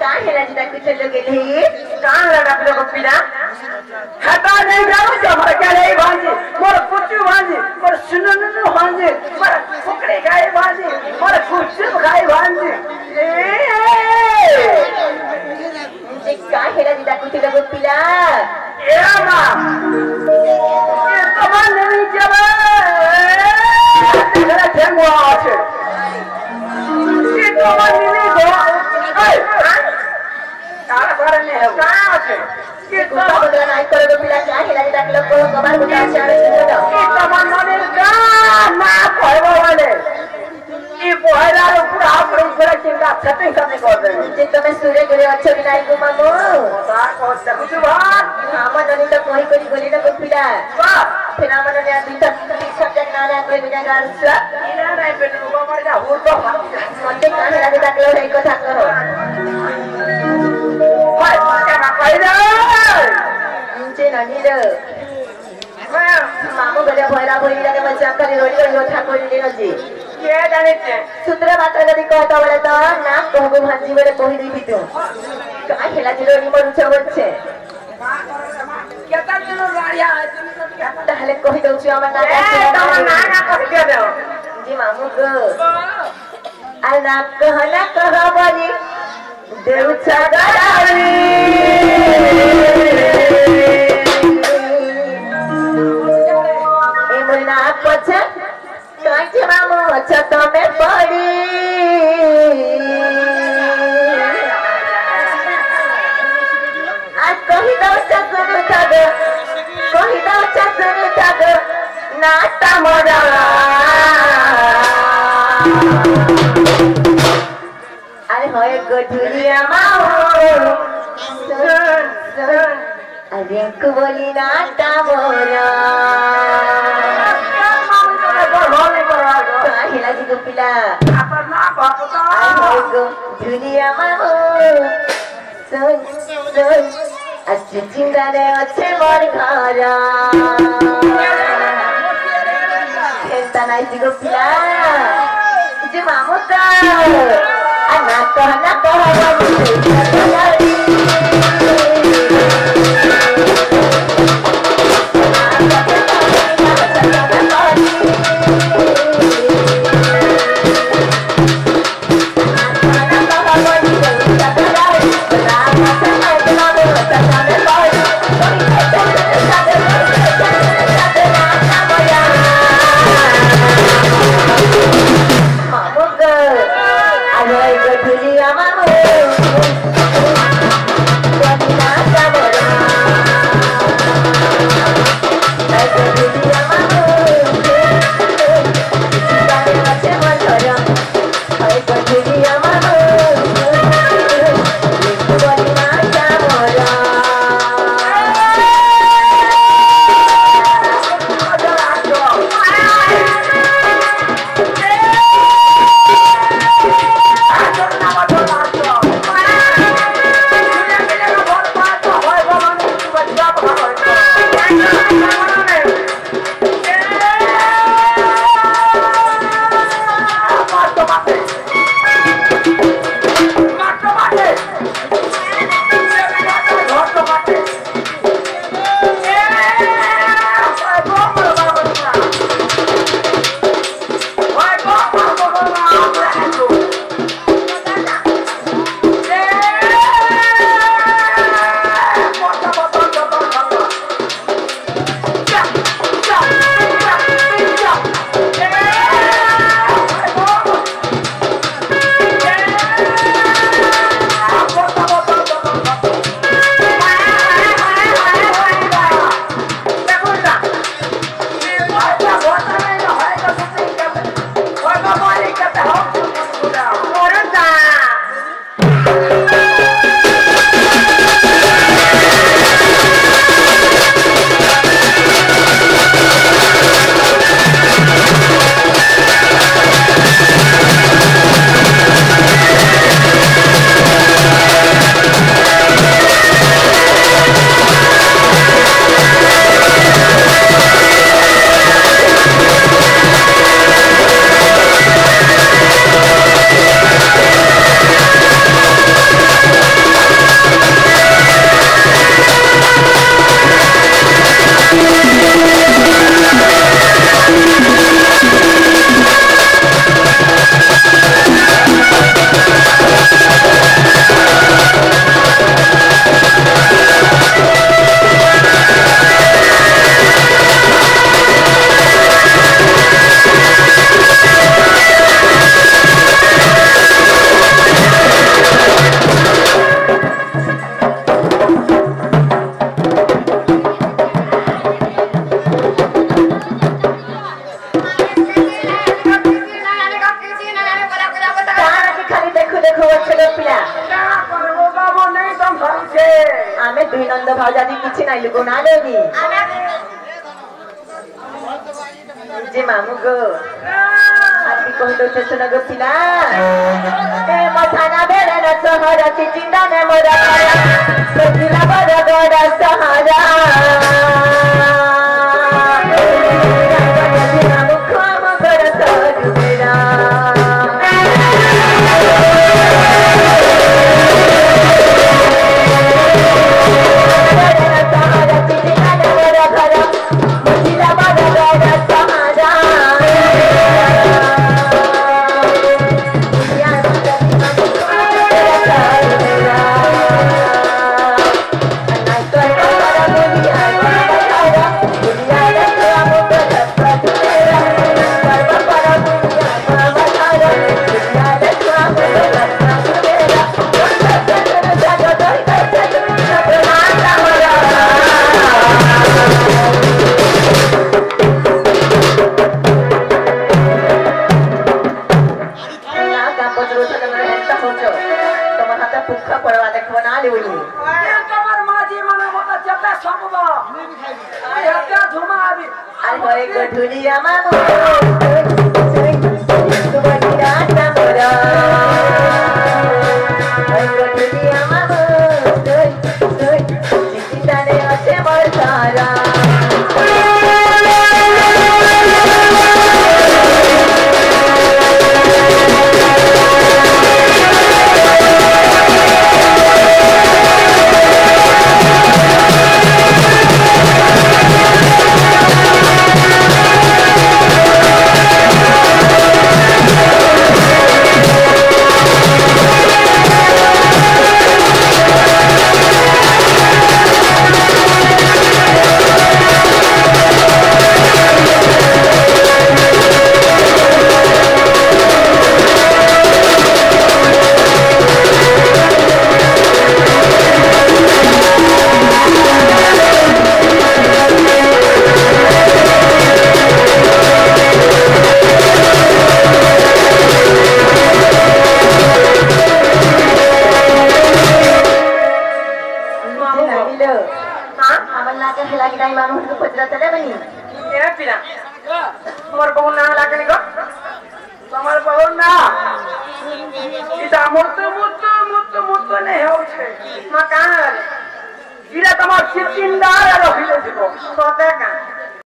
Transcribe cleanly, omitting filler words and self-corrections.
हेला जिता कुछ लोग गेली कहां लगा पिलो पिला हटा नहीं जाओ जो मर के नहीं भांजी मोर कुचू भांजी मोर सुननु भांजी मोर फुकड़े खाए भांजी मोर कुचू खाए भांजी जे का हेला जिता कुछ लोग पिला ए मां ये तमान नहीं चले तेरा ठेंगो আছে ये तमान नहीं गो ए तारा बारे में है कहां আছে ये कुत्ता बदला नहीं करोगे पिला क्या हेला जिता के लोग को कबार को चार चार ये तमान माने का ना कहबो वाले ये पहला पूरा आपरे पूरा चिंता छते करने को दे जे तमे सूर्य गरे अच्छो कि नहीं गो मामो ता को देखु छु भात हमन ननी तो कोई कोई गोली ना को पिला वाह फिर हमन ने दिन तक सब्जेक्ट ना रे कोई बिना गाल सा इना नहीं पेट को मर जा हुर तो मते का हेला जिता के लोग एक कथा करो भाई क्या ना कहि दे जे ननी रे मामो गले भयला भयली लगे बच्चा करे रोडी रोडी उठा कोई ले नजी के जाने छे सूत्र मात्र गदी कहता बोले तो ना कहबो भांजी बोले कहि देबी तो का हेला जिलोनी मरु छबछे केता दिन राड़िया है तुम ताहले कहि दउछु हमर ना ना कहि दे दो जी मामू गो आ ना कह बोली देउ छगरानी ए मुन्ना पछे कांचे मामू छत में पड़ी आज कहि दो चतुर थग कहि दो चतुर थग नाता मोरा अरे होए गठुरिया माओ अरे कुबोली नाता मोरा हेला जी को पिला दुनिया माओ सुन अच्छी चिंता ने अच्छे मोर घरा खेलता नहीं जी को पिला जी मामू का ना मामू का अरे गठुरिया मामू लुकोना लेनी जे मामू गो आदमी को तो सुनो गो पिला ए मथाना बेरे न सहरा चिंदा ने मोरा सजिला बड़ा गड़ा सहारा मामू काम कर सहज मेरा दुनिया मामू तुम्हारी रात ना मोरा दुनिया